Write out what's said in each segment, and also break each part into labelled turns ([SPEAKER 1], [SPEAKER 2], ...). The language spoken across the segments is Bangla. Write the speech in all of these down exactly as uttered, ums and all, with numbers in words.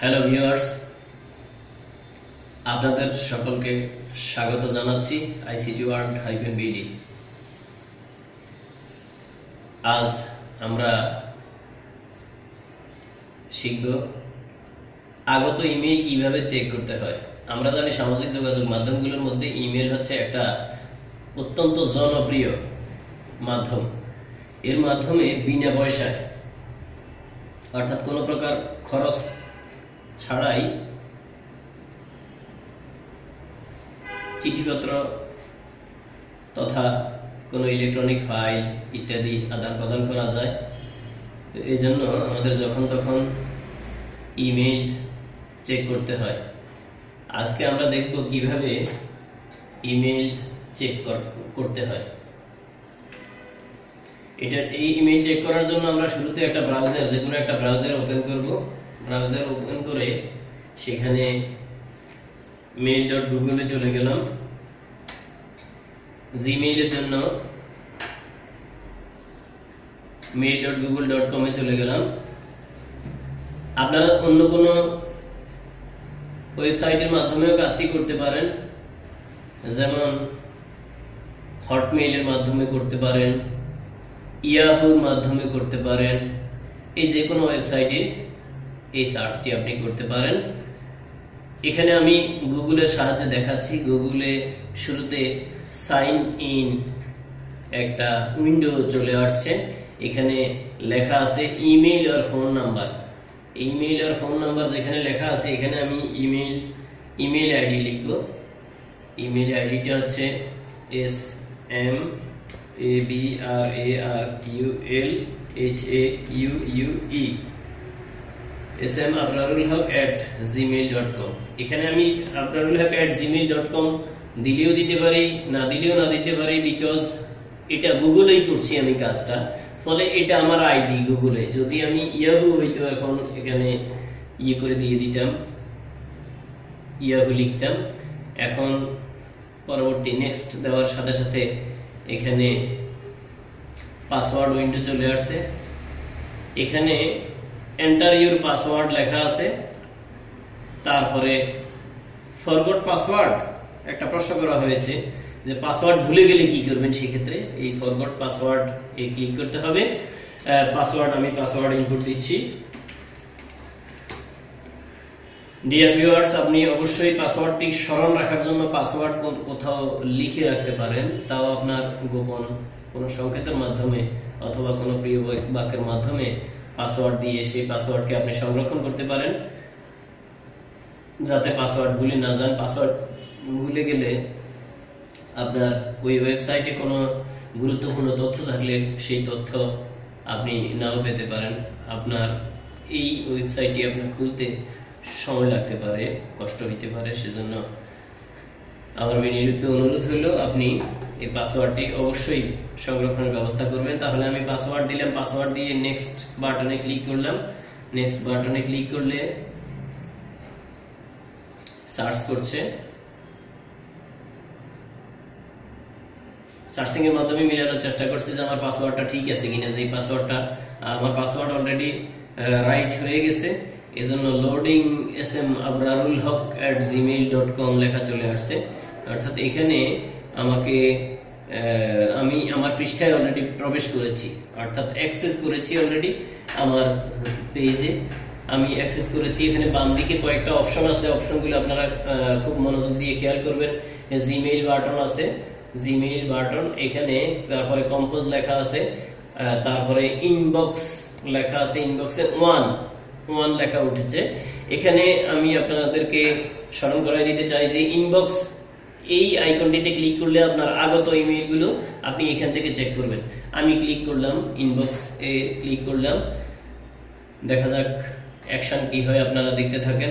[SPEAKER 1] হ্যালো ভিউয়ার্স, আপনাদের সকলকে স্বাগত জানাচ্ছি আইসিটি ওয়ার্ল্ড হাইফেন বিডি। আজ আমরা শিখব আগত ইমেইল কিভাবে চেক করতে হয়। আমরা জানি সামাজিক যোগাযোগ মাধ্যমগুলোর মধ্যে ইমেইল হচ্ছে একটা অত্যন্ত জনপ্রিয় মাধ্যম। এর মাধ্যমে বিনা পয়সায় অর্থাৎ কোনো প্রকার খরচ ছাড়াই চিঠিপত্র তথা কোনো ইলেকট্রনিক ফাইল ইত্যাদি আদান প্রদান করা যায়। তো এই জন্য আমাদের যখন তখন ইমেইল চেক করতে হয়। আজকে আমরা দেখব কিভাবে ইমেইল চেক করতে হয়। এটা এই ইমেইল চেক করার জন্য আমরা শুরুতে একটা ব্রাউজার, যে কোনো একটা ব্রাউজার ওপেন করব। ব্রাউজার ওপেন করে সেখানে মেইল ডট গুগলে চলে গেলাম। জিমেইলের জন্য mail dot Google dot com এ চলে গেলাম। আপনারা অন্য কোনো ওয়েবসাইটের মাধ্যমেও কাজটি করতে পারেন, যেমন হটমেইলের মাধ্যমে করতে পারেন, ইয়াহুর মাধ্যমে করতে পারেন। এই যে কোনো ওয়েবসাইটে এই সার্চটি আপনি করতে পারেন। এখানে আমি গুগলের সাহায্যে দেখাচ্ছি। গুগলে শুরুতে সাইন ইন একটা উইন্ডো চলে আসছে। এখানে লেখা আছে ইমেইল আর ফোন নাম্বার। ইমেইল আর ফোন নাম্বার যেখানে লেখা আছে, এখানে আমি ইমেইল ইমেইল আইডি লিখব। ইমেইল আইডিটা হচ্ছে S M A B R A R U L H A U U E S M Abrarul Haque at Gmail dot com. এখানে আমি Abrarul Haque at Gmail dot com দিলেও দিতে পারি, না দিলেও না দিতে পারি, বিকজ এটা গুগলেই করছি আমি কাজটা। ফলে এটা আমার আইডি গুগলে। যদি আমি ইয়াহু হইতো এখন এখানে ইয়ে করে দিয়ে দিতাম, ইয়াহু লিখতাম। এখন পরবর্তী নেক্সট দেওয়ার সাথে সাথে এখানে পাসওয়ার্ড উইন্ডো চলে আসছে। এখানে এন্টার ইউর পাসওয়ার্ড লেখা আছে। তারপরে ফরগট পাসওয়ার্ড একটা প্রশ্ন করা হয়েছে যে পাসওয়ার্ড ভুলে গেলে কি করবেন। সেক্ষেত্রে এই ফরগট পাসওয়ার্ড এ ক্লিক করতে হবে। পাসওয়ার্ড আমি পাসওয়ার্ড ইনপুট দিচ্ছি। ডিয়ার ভিউয়ার্স, আপনি অবশ্যই পাসওয়ার্ডটি স্মরণ রাখার জন্য পাসওয়ার্ড কোথাও লিখে রাখতে পারেন, তাও আপনার গোপন কোনো সংকেতের মাধ্যমে অথবা কোনো প্রিয় বাক্যের মাধ্যমে পাসওয়ার্ড দিয়ে সেই পাসওয়ার্ডকে আপনি সংরক্ষণ করতে পারেন, যাতে পাসওয়ার্ড ভুলে না যান। পাসওয়ার্ড ভুলে গেলে আপনার ওই ওয়েবসাইটে কোনো গুরুত্বপূর্ণ তথ্য থাকলে সেই তথ্য আপনি নাও পেতে পারেন। আপনার এই ওয়েবসাইটটি আপনার খুলতে সময় লাগতে পারে, কষ্ট হইতে পারে। সেজন্য আমার বিনীত অনুরোধ হলো আপনি এই পাসওয়ার্ডটি অবশ্যই সংরক্ষণের ব্যবস্থা করবেন। তাহলে আমি পাসওয়ার্ড দিলাম। পাসওয়ার্ড দিয়ে নেক্সট বাটনে ক্লিক করলাম। নেক্সট বাটনে ক্লিক করলে সার্চ করছে। সার্চিং এর মাধ্যমে মিলানোর চেষ্টা করছে যে আমার পাসওয়ার্ডটা ঠিক আছে কিনা। যে পাসওয়ার্ডটা আমার পাসওয়ার্ড অলরেডি রাইট হয়ে গেছে, এজন্য loading S M Abrarul Haque at Gmail dot com লেখা চলে আসছে। অর্থাৎ এখানে আমাকে আমি আমার পৃষ্ঠায় অলরেডি প্রবেশ করেছি, অর্থাৎ অ্যাক্সেস করেছি অলরেডি আমার পেজে আমি অ্যাক্সেস করেছি। এখানে বাম দিকে কয়েকটা অপশন আছে। অপশনগুলো আপনারা খুব মনোযোগ দিয়ে খেয়াল করবেন। জিমেইল বাটন আছে, জিমেইল বাটন এখানে। তারপরে কম্পোজ লেখা আছে, তারপরে ইনবক্স লেখা আছে। ইনবক্সে ওয়ান ওয়ান লেখা উঠেছে। এখানে আমি আপনাদেরকে স্মরণ করাই দিতে চাই যে ইনবক্স এই আইকনটিতে ক্লিক করলে আপনার আগত ইমেইলগুলো আপনি এখান থেকে চেক করবেন। আমি ক্লিক করলাম, ইনবক্স এ ক্লিক করলাম। দেখা যাক অ্যাকশন কি হয়, আপনারা দেখতে থাকেন।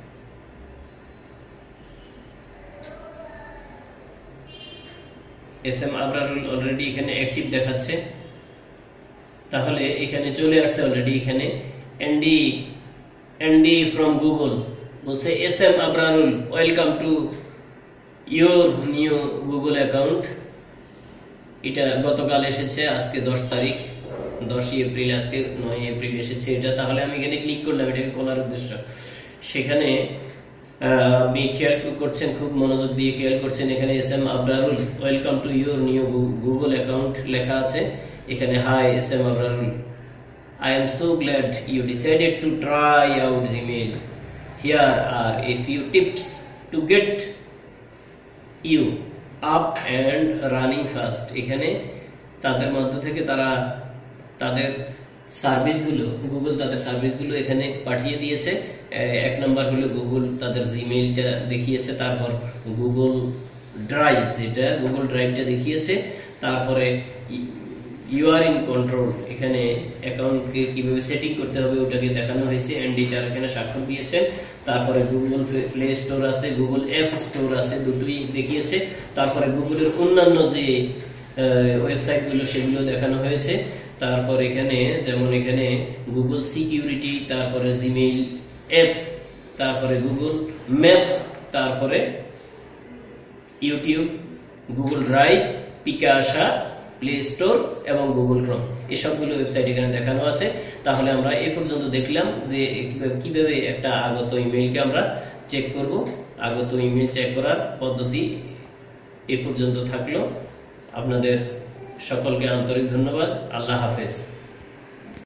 [SPEAKER 1] এস এম আবরারুল অলরেডি এখানে অ্যাক্টিভ দেখাচ্ছে। তাহলে এখানে চলে আসছে অলরেডি। এখানে এনডি এনডি ফ্রম গুগল বলছে S M Abrarul welcome to your new Google account. এটা গতকাল এসেছে, আজকে দশ তারিখ। দশই এপ্রিল, আজকে নয় এপ্রিল এসেছে এটা। তাহলে আমি এখানে ক্লিক করলাম এটাকে খোলার উদ্দেশ্য। সেখানে আপনি খেয়াল করছেন, খুব মনোযোগ দিয়ে খেয়াল করছেন, এখানে S M Abrarul welcome to your new Google account লেখা আছে। এখানে hi S M Abrarul, I am so glad you decided to try out Gmail. Here are a few tips to get you up and running fast. এখানে তাদের মধ্য থেকে তারা তাদের সার্ভিসগুলো, গুগল তাদের সার্ভিসগুলো এখানে পাঠিয়ে দিয়েছে। এক নম্বর হলো গুগল তাদের জিমেইলটা দেখিয়েছে, তারপর গুগল ড্রাইভ, যেটা গুগল ড্রাইভটা দেখিয়েছে, তারপরে ইউ আর ইন কন্ট্রোল, এখানে অ্যাকাউন্টকে কিভাবে সেটিং করতে হবে ওটাকে দেখানো হয়েছে, অ্যান্ডিটার এখানে স্বাক্ষর দিয়েছেন। তারপরে গুগল প্লে স্টোর আছে, গুগল অ্যাপ স্টোর আছে, দুটোই দেখিয়েছে। তারপরে গুগলের অন্যান্য যে ওয়েবসাইটগুলো সেগুলো দেখানো হয়েছে। তারপর এখানে যেমন এখানে গুগল সিকিউরিটি, তারপরে জিমেইল অ্যাপস, তারপরে গুগল ম্যাপস, তারপরে YouTube, Google Drive, Picasa, Play Store এবং গুগল ক্রোম, এসবগুলো ওয়েবসাইট এখানে দেখানো আছে। তাহলে আমরা এ পর্যন্ত দেখলাম যে কিভাবে একটা আগত ইমেইলকে আমরা চেক করব। আগত ইমেইল চেক করার পদ্ধতি এ পর্যন্ত থাকলো। আপনাদের সকলকে আন্তরিক ধন্যবাদ। আল্লাহ হাফেজ।